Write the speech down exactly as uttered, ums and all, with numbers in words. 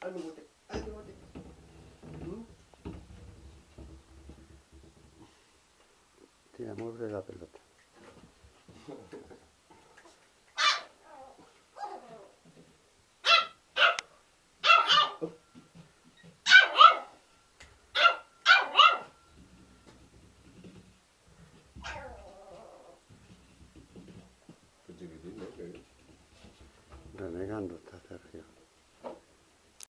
Algo bote, algo bote. ¿Mm? Tira, mueve la pelota. Renegando está Sergio.